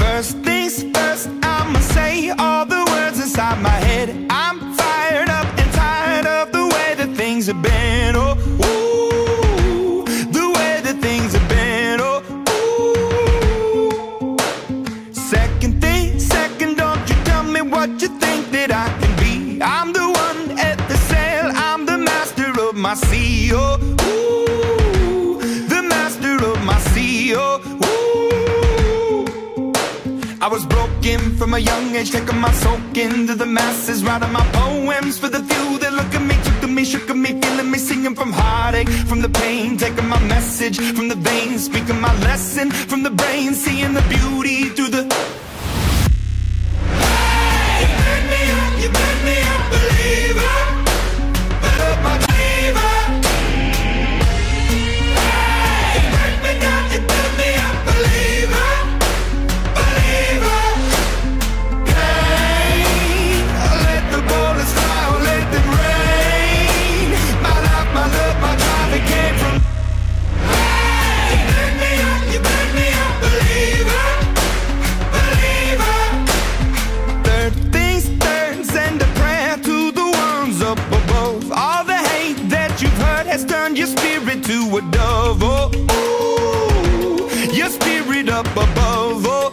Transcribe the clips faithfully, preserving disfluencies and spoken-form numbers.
First things first, I'ma say all the words inside my head. I'm fired up and tired of the way that things have been. Oh, ooh, the way that things have been. Oh, ooh. Second thing, second, don't you tell me what you think that I can be. I'm the one at the sail, I'm the master of my sea. Oh, ooh, the master of my sea. Oh, ooh. I was broken from a young age, taking my soak into the masses, writing my poems for the few that look at me, took to me, shook at me, feeling me, singing from heartache, from the pain, taking my message from the veins, speaking my lesson from the brain, seeing the beauty through the... Hey, you burn me up, you burn me up, believer, but up my believer. Hey, you burn me down, you burn me up, believer. Your spirit to a dove, oh, ooh, your spirit up above, oh,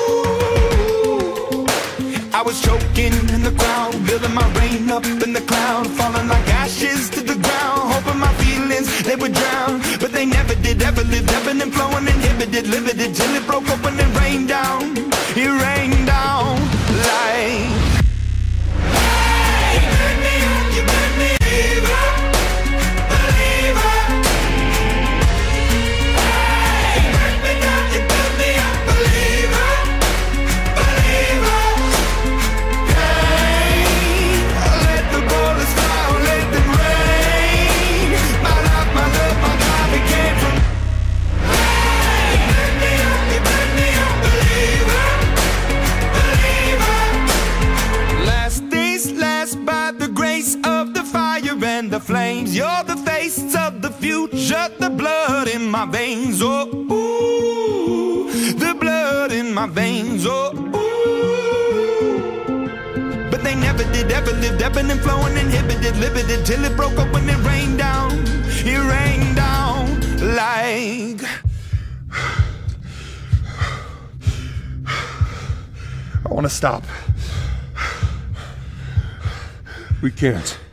ooh. I was choking in the crowd, building my rain up in the cloud, falling like ashes to the ground, hoping my feelings, they would drown, but they never did, ever lived, ebbing and flowing, inhibited, limited, till it broke open and rained down, it rained down like... Hey, you burn me up, you burn me evil. The flames, you're the face of the future, the blood in my veins, oh, ooh, the blood in my veins, oh, ooh. But they never did, ever lived, ebbing and flowing, inhibited, limited, till it broke up when it rained down, it rained down like... I want to stop. We can't.